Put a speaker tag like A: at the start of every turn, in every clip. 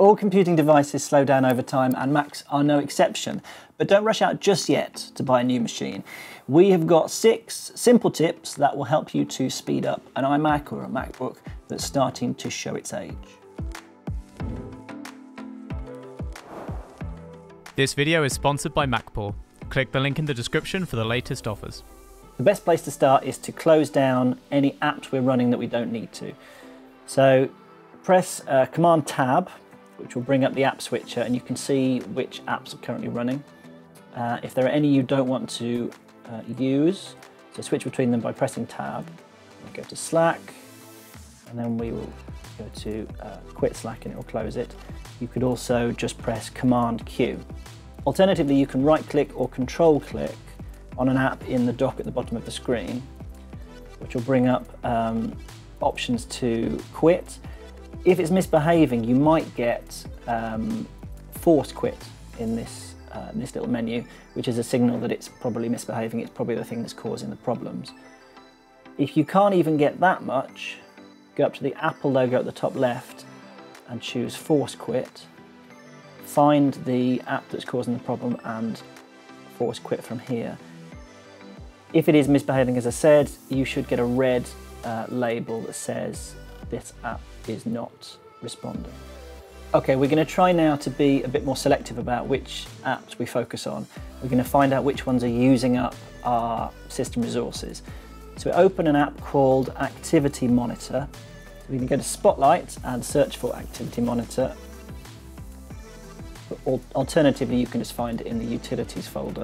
A: All computing devices slow down over time and Macs are no exception, but don't rush out just yet to buy a new machine. We have got 6 simple tips that will help you to speed up an iMac or a MacBook that's starting to show its age.
B: This video is sponsored by MacPaw. Click the link in the description for the latest offers.
A: The best place to start is to close down any apps we're running that we don't need to. So press Command Tab, which will bring up the app switcher, and you can see which apps are currently running. If there are any you don't want to use, so switch between them by pressing Tab. We'll go to Slack, and then we will go to Quit Slack and it will close it. You could also just press Command Q. Alternatively, you can right-click or control-click on an app in the dock at the bottom of the screen, which will bring up options to quit. If it's misbehaving, you might get force quit in this little menu, which is a signal that it's probably misbehaving. It's probably the thing that's causing the problems. If you can't even get that much, go up to the Apple logo at the top left and choose force quit. Find the app that's causing the problem and force quit from here. If it is misbehaving, as I said, you should get a red label that says this app is not responding. Okay, we're going to try now to be a bit more selective about which apps we focus on. We're going to find out which ones are using up our system resources. So we open an app called Activity Monitor. So we can go to Spotlight and search for Activity Monitor. Alternatively, you can just find it in the Utilities folder.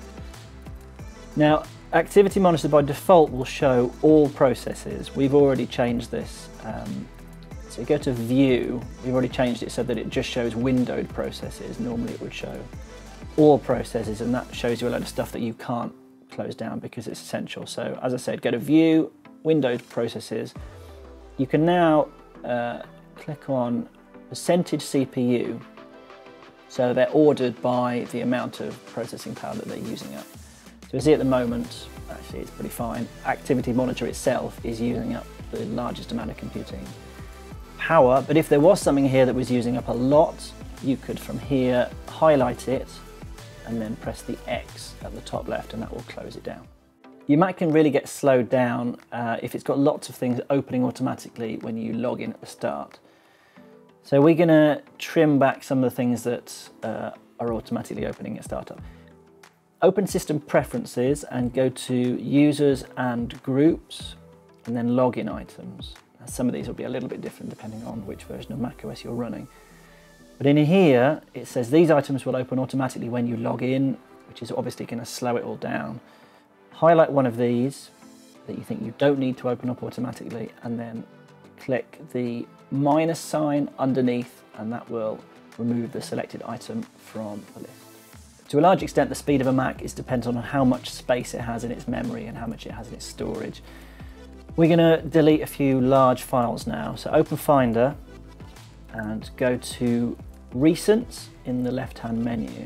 A: Now, Activity Monitor by default will show all processes. We've already changed this. So you go to View, we've already changed it so that it just shows windowed processes. Normally it would show all processes, and that shows you a load of stuff that you can't close down because it's essential. So as I said, go to View, windowed processes. You can now click on percentage CPU. So they're ordered by the amount of processing power that they're using up. So you see at the moment, actually it's pretty fine. Activity Monitor itself is using up the largest amount of computing power, but if there was something here that was using up a lot, you could from here highlight it and then press the X at the top left and that will close it down. Your Mac can really get slowed down if it's got lots of things opening automatically when you log in at the start. So we're going to trim back some of the things that are automatically opening at startup. Open System Preferences and go to Users and Groups and then Login Items. Now, some of these will be a little bit different depending on which version of macOS you're running. But in here, it says these items will open automatically when you log in, which is obviously going to slow it all down. Highlight one of these that you think you don't need to open up automatically and then click the minus sign underneath and that will remove the selected item from the list. To a large extent, the speed of a Mac is dependent on how much space it has in its memory and how much it has in its storage. We're going to delete a few large files now. So open Finder and go to Recent in the left-hand menu.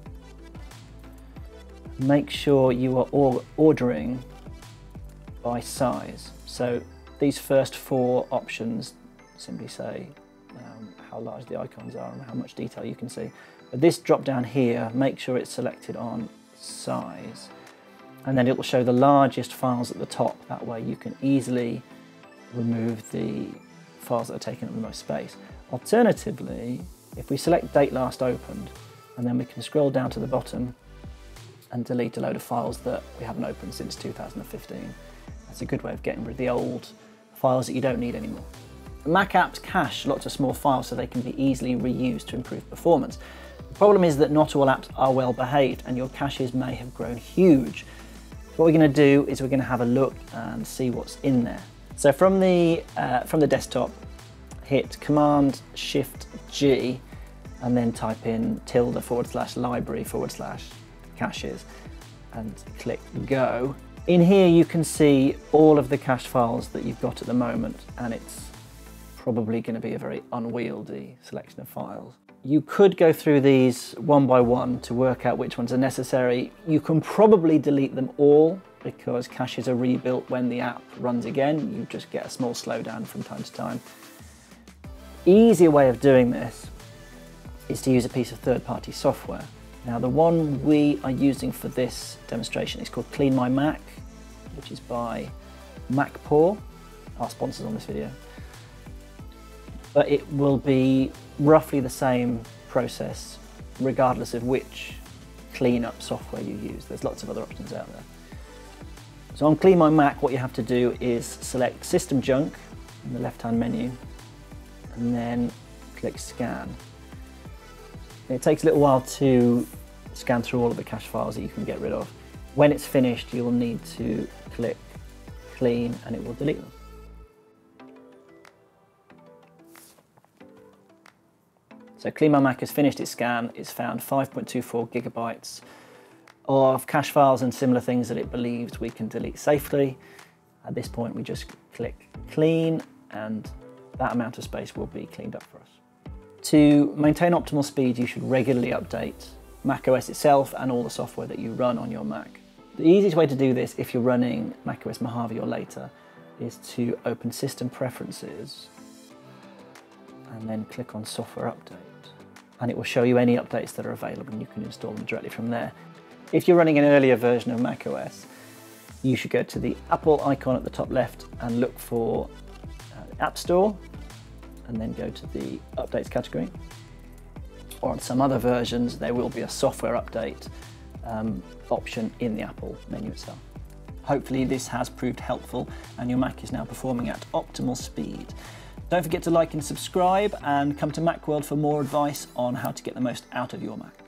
A: Make sure you are ordering by size. So these first 4 options simply say how large the icons are and how much detail you can see. But this drop down here, make sure it's selected on size, and then it will show the largest files at the top. That way you can easily remove the files that are taking up the most space. Alternatively, if we select date last opened, and then we can scroll down to the bottom and delete a load of files that we haven't opened since 2015. That's a good way of getting rid of the old files that you don't need anymore. Mac apps cache lots of small files so they can be easily reused to improve performance. The problem is that not all apps are well behaved and your caches may have grown huge. What we're going to do is we're going to have a look and see what's in there. So from the desktop, hit Command-Shift-G and then type in ~library/caches and click Go. In here you can see all of the cache files that you've got at the moment, and it's probably going to be a very unwieldy selection of files. You could go through these one by one to work out which ones are necessary. You can probably delete them all because caches are rebuilt when the app runs again. You just get a small slowdown from time to time. Easier way of doing this is to use a piece of third-party software. Now the one we are using for this demonstration is called Clean My Mac, which is by MacPaw, our sponsors on this video. But it will be roughly the same process regardless of which cleanup software you use. There's lots of other options out there. So on Clean My Mac, what you have to do is select System Junk in the left-hand menu, and then click Scan. It takes a little while to scan through all of the cache files that you can get rid of. When it's finished, you'll need to click Clean and it will delete them. So Clean My Mac has finished its scan. It's found 5.24 gigabytes of cache files and similar things that it believes we can delete safely. At this point, we just click Clean and that amount of space will be cleaned up for us. To maintain optimal speed, you should regularly update macOS itself and all the software that you run on your Mac. The easiest way to do this, if you're running macOS Mojave or later, is to open System Preferences and then click on Software Update. And it will show you any updates that are available and you can install them directly from there. If you're running an earlier version of macOS, you should go to the Apple icon at the top left and look for App Store, and then go to the Updates category. Or on some other versions, there will be a Software Update option in the Apple menu itself. Hopefully this has proved helpful and your Mac is now performing at optimal speed. Don't forget to like and subscribe, and come to Macworld for more advice on how to get the most out of your Mac.